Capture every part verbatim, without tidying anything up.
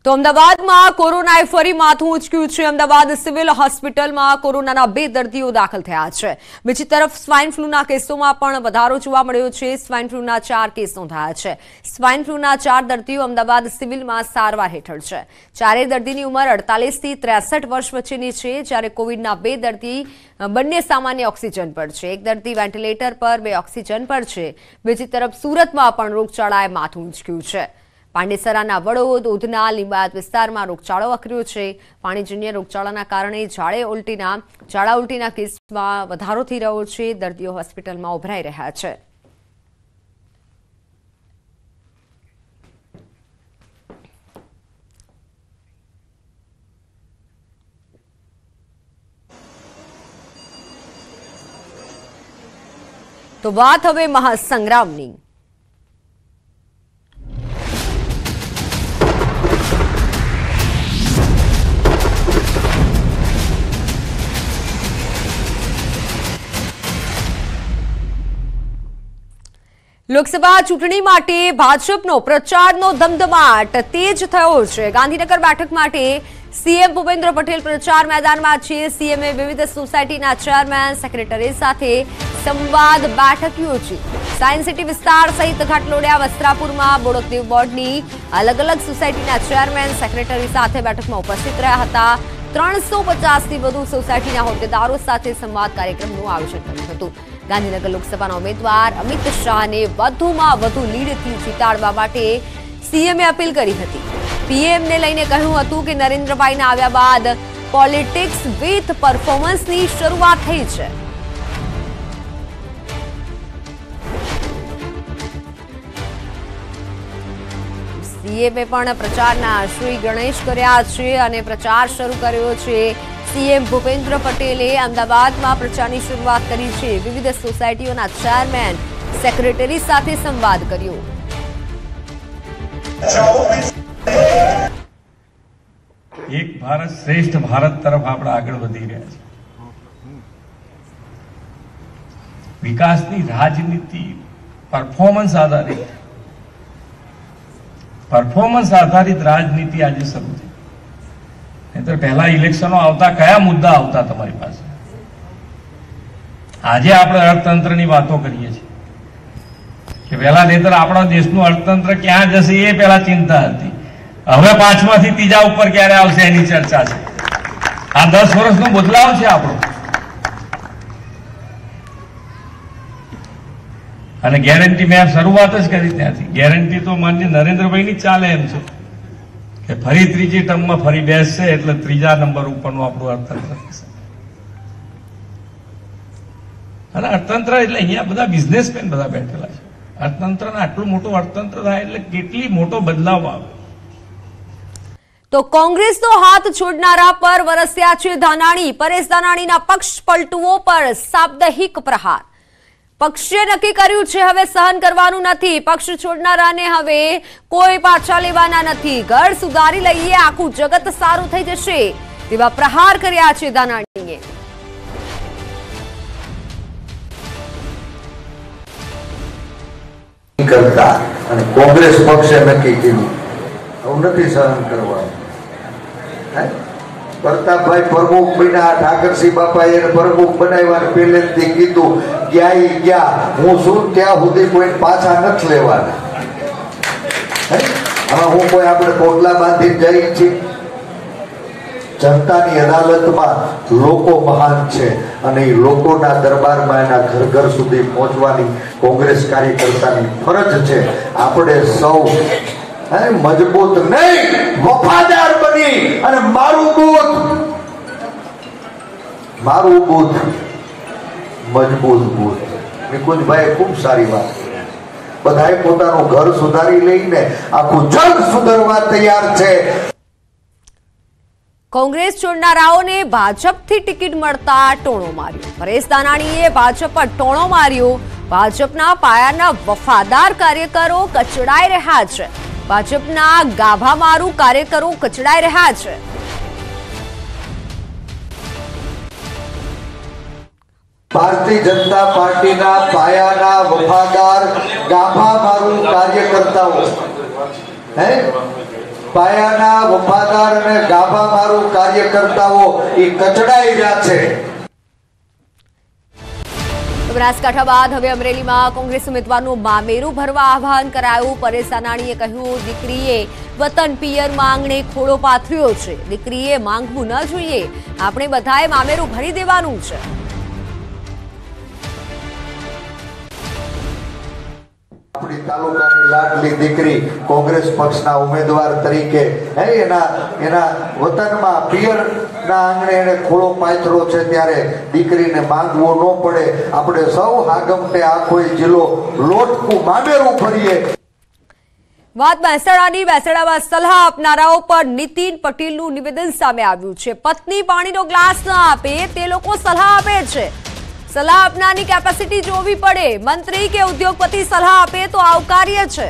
તો અમદાવાદમાં કોરોનાએ ફરી માથું ઉંચક્યું છે। અમદાવાદ સિવિલ હોસ્પિટલમાં કોરોનાના બે દર્દીઓ દાખલ થયા છે। બીજી તરફ સ્વાઇન ફ્લૂના કેસોમાં પણ વધારો જોવા મળ્યો છે। સ્વાઇન ફ્લૂના ચાર કેસ નોંધાયા છે। સ્વાઇન ફ્લૂના ચાર દર્દીઓ અમદાવાદ સિવિલમાં સારવાર હેઠળ છે। ચારેય દર્દીની ઉંમર અડતાલીસ થી ત્રેસઠ વર્ષ વચ્ચેની છે, જ્યારે કોવિડના બે દર્દી બંને સામાન્ય ઓક્સિજન પર છે। એક દર્દી વેન્ટિલેટર પર, બે ઓક્સિજન પર છે। બીજી તરફ સુરતમાં પણ રોગચાળાએ માથું ઉંચક્યું છે। પાંડેસરાના વડોદ, ઉધના, લીંબાયત વિસ્તારમાં રોગચાળો વકર્યો છે। પાણીજન્ય રોગચાળાના કારણે ઝાડે ઉલટીના ઝાડા ઉલટીના કેસમાં વધારો થઈ રહ્યો છે। દર્દીઓ હોસ્પિટલમાં ઉભરાઈ રહ્યા છે। તો વાત હવે મહાસંગ્રામની। લોકસભા ચૂંટણી માટે ભાજપનો પ્રચારનો ધમધમાટ તેજ થયો છે। ગાંધીનગર બેઠક માટે સીએમ ભૂપેન્દ્ર પટેલ પ્રચાર મેદાનમાં છે। સીએમએ વિવિધ સોસાયટીના ચેરમેન, સેક્રેટરી સાથે સંવાદ બેઠક યોજી। સાયન્સ સિટી વિસ્તાર સહિત ઘાટલોડિયા, વસ્ત્રાપુરમાં બોડકદેવ બોર્ડની અલગ અલગ સોસાયટીના ચેરમેન, સેક્રેટરી સાથે બેઠકમાં ઉપસ્થિત રહ્યા હતા। ત્રણસો પચાસથી વધુ સોસાયટીના હોદ્દેદારો સાથે સંવાદ કાર્યક્રમનું આયોજન કર્યું હતું। ગાંધીનગર લોકસભાના ઉમેદવાર અમિત શાહને વધુમાં વધુ લીડથી જીતાડવા માટે સીએમએ અપીલ કરી હતી। પીએમને લઈને કહ્યું હતું કે નરેન્દ્રભાઈના આવ્યા બાદ પોલિટિક્સ વિથ પરફોર્મન્સની શરૂઆત થઈ છે। સીએમએ પણ પ્રચારના શ્રી ગણેશ કર્યા છે અને પ્રચાર શરૂ કર્યો છે। સીએમ ભૂપેન્દ્ર પટેલે અમદાવાદમાં પ્રચારની શરૂઆત કરી છે। વિવિધ સોસાયટીઓના ચેરમેન, સેક્રેટરી સાથે સંવાદ કર્યો। એક ભારત શ્રેષ્ઠ ભારત તરફ આપણે આગળ વધી રહ્યા છીએ। વિકાસની રાજનીતિ પરફોર્મન્સ આધારિત પરફોર્મન્સ આધારિત રાજનીતિ આજે શરૂ થઈ। તો પહેલા ઇલેક્શનો આવતા કયા મુદ્દા આવતા તમારી પાસે? આજે આપણે અર્થતંત્રની વાતો કરીએ છીએ કે પહેલા નહીતર આપણા દેશનું અર્થતંત્ર ક્યાં જશે એ પહેલા ચિંતા હતી। હવે પાંચમાંથી ત્રીજા ઉપર ક્યારે આવશે એની ચર્ચા છે। આ દસ વર્ષનો બદલાવ છે આપણો। અને ગેરંટી મેં શરૂઆત જ કરી ત્યાંથી। ગેરંટી તો માન્ય નરેન્દ્રભાઈની ચાલે એમ છે કે ફરી ત્રીજી ટર્મમાં ફરી બેસશે એટલે ત્રીજા નંબર ઉપરનું આપણું અર્થતંત્ર થશે। અને અર્થતંત્ર એટલે અહીંયા બધા બિઝનેસમેન બધા બેઠેલા છે। અર્થતંત્રના આટલું મોટું અર્થતંત્ર થાય એટલે કેટલી મોટો બદલાવ આવે। તો કોંગ્રેસનો હાથ છોડનારા પર વરસ્યા છે ધાનાણી। પરેશ ધાનાણીના પક્ષ પલટુઓ પર સાપ્તાહિક પ્રહાર। પક્ષે નક્કી કર્યું છે હવે સહન કરવાનું નથી। પક્ષ છોડનારાને હવે કોઈ પાછા લેવાના નથી। ઘર સુધારી લઈએ, આખું જગત સારું થઈ જશે તેવા પ્રહાર કર્યા છે ધાનાણીએ। કરતા અને કોંગ્રેસ પક્ષે નક્કી કર્યું આવું નથી સહન કરવાનું। પ્રતાપભાઈ પ્રમુખ બન્યા, ઠાકરસિંહ બાપાએ એને પ્રમુખ બનાવ્યા, પહેલેથી કીધું ગયા ગયા હું શું ત્યાં સુધી કોઈ પાછા નથી લેવાના। હવે હું કોઈ આપણે કોટલા બાંધી જઈ છીએ? જનતાની અદાલતમાં લોકો મહાન છે અને એ લોકોના દરબારમાં એના ઘર ઘર સુધી પહોંચવાની કોંગ્રેસ કાર્યકર્તાની ફરજ છે। આપણે સૌ મજબૂત નહીં, વફાદાર બની અને મારું બૂથ મારું બૂથ મજબૂત બૂથ। નિકુંજભાઈ ખૂબ સારી વાત કરી। બધાએ પોતાનું ઘર સુધારી લઈને આખું જગ સુધારવા તૈયાર છે। કોંગ્રેસ છોડનારાઓને ભાજપથી ટિકિટ મળતા ટોણો માર્યો। પરેશ ધાનાણીએ ભાજપ પર ટોણો માર્યો। ભાજપના પાયાના વફાદાર કાર્યકરો કચડાઈ રહ્યા છે। ભાજપના ગાભા મારું કાર્યકરો કચડાઈ રહ્યા છે। ભારતીય જનતા પાર્ટીના પાયાના વફાદાર ગાભા મારું કાર્યકર્તાઓ હે પાયાના વફાદાર અને ગાભા મારું કાર્યકર્તાઓ એ કચડાઈ રહ્યા છે। બનાસકાંઠા બાદ હવે અમરેલીમાં કોંગ્રેસ ઉમેદવારનું મામેરું ભરવા આહવાન કરાયું। પરેશ ધાનાણીએ કહ્યું, દીકરીએ વતન પિયર માંગણે ખોળો પાથર્યો છે, દીકરીએ માંગવું ન જોઈએ, આપણે બધાએ મામેરું ભરી દેવાનું છે। આપણી તાલુકાની લાડલી દીકરી કોંગ્રેસ પક્ષના ઉમેદવાર તરીકે એના એના વતનમાં પિયરના આંગણે એને ખોળો પાથરો છે, ત્યારે દીકરીને માંગવો ન પડે, આપણે સૌ હાગમટે આખો જિલ્લો લોટકું મામેરું ભરીએ। વાત મહેસાણાની મહેસાણામાં સલાહ આપનારાઓ પર નીતિન પટેલનું નિવેદન સામે આવ્યું છે। પત્ની પાણીનો ગ્લાસ ન આપે તે લોકો સલાહ આપે છે, સલાહ આપનારની કેપેસિટી જોવી પડે, મંત્રી કે ઉદ્યોગપતિ સલાહ આપે તો આવકાર્ય છે।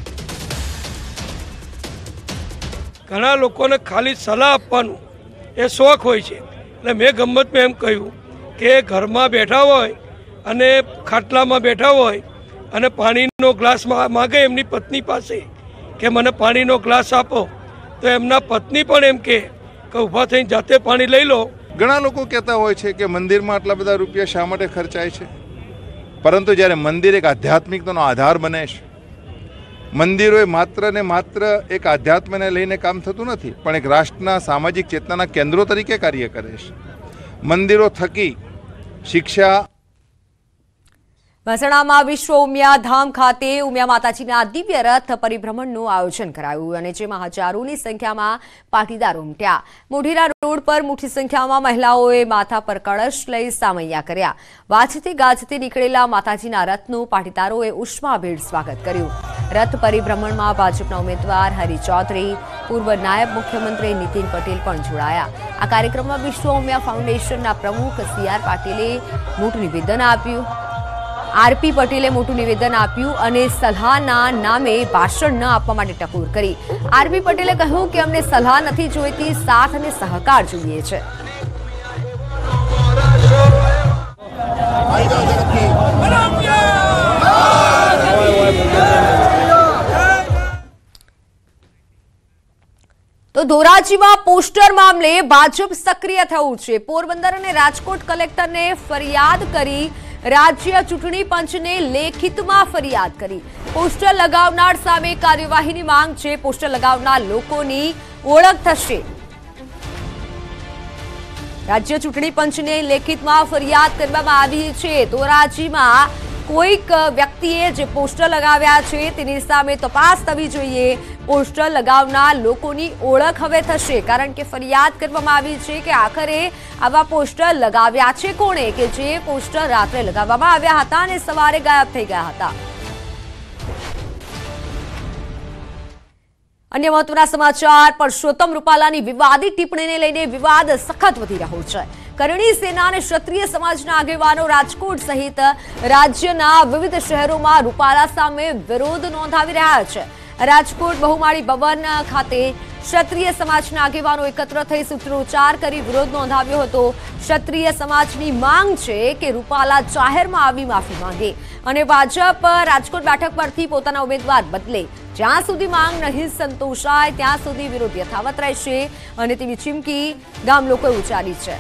ઘણા લોકોને ખાલી સલાહ આપવાનું એ શોખ હોય છે, એટલે મેં ગમ્મતમાં એમ કહ્યું કે ઘરમાં બેઠા હોય અને ખાટલામાં બેઠા હોય અને પાણીનો ગ્લાસ માગે એમની પત્ની પાસે કે મને પાણીનો ગ્લાસ આપો, તો એમના પત્ની પણ એમ કે ઊભા થઈને જાતે પાણી લઈ લો। ઘણા લોકો કહેતા હોય છે કે મંદિરમાં આટલા બધા રૂપિયા શા માટે ખર્ચાય છે, પરંતુ જ્યારે મંદિર એક આધ્યાત્મિકતાનો આધાર બને છે, મંદિરો એ માત્ર ને માત્ર એક આધ્યાત્મને લઈને કામ થતું નથી, પણ એક રાષ્ટ્રના સામાજિક ચેતનાના કેન્દ્રો તરીકે કાર્ય કરે છે। મંદિરો થકી શિક્ષા। મહેસાણામાં વિશ્વ ઉમિયા ધામ ખાતે ઉમિયા માતાજીના દિવ્ય રથ પરિભ્રમણનું આયોજન કરાયું અને જેમાં હજારોની સંખ્યામાં પાટીદારો ઉમટ્યા। મોઢેરા રોડ પર મોટી સંખ્યામાં મહિલાઓએ માથા પર કળશ લઈ સામૈયા કર્યા। વાજતે ગાજતે નીકળેલા માતાજીના રથનું પાટીદારોએ ઉષ્માભેર સ્વાગત કર્યું। રથ પરિભ્રમણમાં ભાજપના ઉમેદવાર હરિ ચૌધરી, પૂર્વ નાયબ મુખ્યમંત્રી નીતિન પટેલ પણ જોડાયા। આ કાર્યક્રમમાં વિશ્વ ઉમિયા ફાઉન્ડેશનના પ્રમુખ સી આર પાટીલે મોટું નિવેદન આપ્યું આરપી પટેલે મોટું નિવેદન આપ્યું અને સલાહના નામે ભાષણ ન આપવા માટે ટકોર કરી। આરપી પટેલે કહ્યું કે અમને સલાહ નથી જોઈતી, સાથ અને સહકાર જોઈએ છે। તો ધોરાજીમાં પોસ્ટર મામલે ભાજપ સક્રિય થયું છે। પોરબંદર અને રાજકોટ કલેક્ટરને ફરિયાદ કરી રાજ્ય ચૂંટણી પંચને લેખિતમાં ફરિયાદ કરી। પોસ્ટર લગાવનાર સામે કાર્યવાહીની માંગ છે। પોસ્ટર લગાવનાર લોકોની ઓળખ થશે। રાજ્ય ચૂંટણી પંચને લેખિતમાં ફરિયાદ કરવામાં આવી છે। ધોરાજીમાં કોઈક વ્યક્તિએ જે પોસ્ટર લગાવ્યા છે તેની સામે તપાસ થવી જોઈએ। પોસ્ટર લગાવનાર લોકોની ઓળખ હવે થશે, કારણ કે ફરિયાદ કરવામાં આવી છે કે આખરે આવા પોસ્ટર લગાવ્યા છે કોણે, કે જે પોસ્ટર રાત્રે લગાવવામાં આવ્યા હતા અને સવારે ગાયબ થઈ ગયા હતા। અન્ય મહત્વના સમાચાર, પરસોત્તમ રૂપાલાની વિવાદિત ટિપ્પણીને લઈને વિવાદ સખત વધી રહ્યો છે। કરણી સેના અને ક્ષત્રિય સમાજના આગેવાનો રાજકોટ સહિત રાજ્યના વિવિધ શહેરોમાં રૂપાલા સામે વિરોધ નોંધાવી રહ્યા છે। રાજકોટ બહુમાળી ભવન ખાતે ક્ષત્રિય સમાજના આગેવાનો એકત્ર થઈ સૂત્રોચ્ચાર કરી વિરોધ નોંધાવ્યો હતો। ક્ષત્રિય સમાજની માંગ છે કે રૂપાલા જાહેરમાં આવી માફી માંગે અને ભાજપ રાજકોટ બેઠક પરથી પોતાના ઉમેદવાર બદલે। જ્યાં સુધી માંગ નહીં સંતોષાય ત્યાં સુધી વિરોધ યથાવત રહેશે અને તેવી ચીમકી ગામ લોકોએ ઉચ્ચારી છે।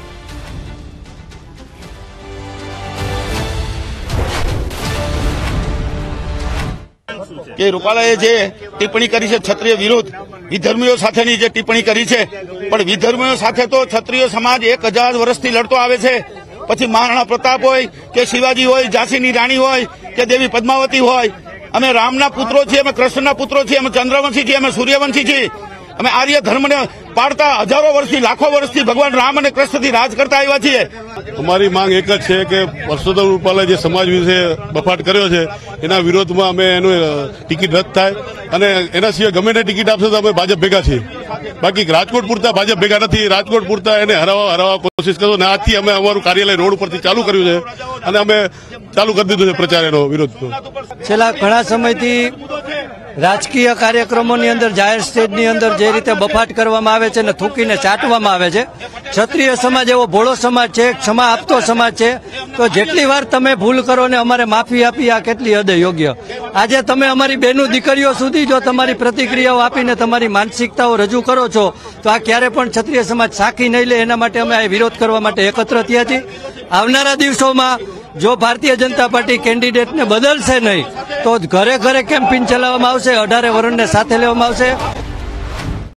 કે રૂપાલાએ જે ટિપ્પણી કરી છે ક્ષત્રિય વિરોધ વિધર્મીઓ સાથેની જે ટિપ્પણી કરી છે, પણ વિધર્મીઓ સાથે તો ક્ષત્રિય સમાજ એક હજાર વર્ષથી લડતો આવે છે। પછી મહારાણા પ્રતાપ હોય કે શિવાજી હોય, ઝાંસીની રાણી હોય કે દેવી પદ્માવતી હોય, અમે રામના પુત્રો છીએ, અમે કૃષ્ણના પુત્રો છીએ, અમે ચંદ્રવંશી છીએ, અમે સૂર્યવંશી છીએ, અમે આર્ય ધર્મને પાડતા હજારો વર્ષથી લાખો વર્ષથી ભગવાન રામ અને કૃષ્ણથી રાજ કરતા આવ્યા છીએ। અમારી માંગ એક જ છે કે પરસોત્તમ રૂપાલાએ જે સમાજ વિશે બફાટ કર્યો છે એના વિરોધમાં અમે એનું ટિકિટ રદ થાય અને એના સિવાય ગમે તે ટિકિટ આપશે તો અમે ભાજપ ભેગા છીએ। બાકી રાજકોટ પૂરતા ભાજપ ભેગા નથી, રાજકોટ પૂરતા એને હરાવવા હરાવવા કોશિશ કરશો ને આજથી અમે અમારું કાર્યાલય રોડ ઉપરથી ચાલુ કર્યું છે અને અમે ચાલુ કરી દીધું છે પ્રચાર એનો વિરોધ। છેલ્લા ઘણા સમયથી રાજકીય કાર્યક્રમોની અંદર જાહેર સ્ટેજની અંદર જે રીતે બફાટ કરવામાં આવે છે અને થૂકીને ચાટવામાં આવે છે, ક્ષત્રિય સમાજ એવો ભોળો સમાજ છે, ક્ષમા આપતો સમાજ છે, તો જેટલી વાર તમે ભૂલ કરો ને અમારે માફી આપી આ કેટલી હદે યોગ્ય. આજે તમે અમારી બેનું દીકરીઓ સુધી જો તમારી પ્રતિક્રિયાઓ આપીને તમારી માનસિકતાઓ રજૂ કરો છો તો આ ક્યારે પણ ક્ષત્રિય સમાજ સાખી નહીં લે. એના માટે અમે આ વિરોધ કરવા માટે એકત્ર થયા છીએ. આવનારા દિવસોમાં જો ભારતીય જનતા પાર્ટી કેન્ડિડેટને બદલશે નહીં તો ઘરે ઘરે કેમ્પેઇન ચલાવવામાં આવશે, અઢારે વરણને સાથે લેવામાં આવશે.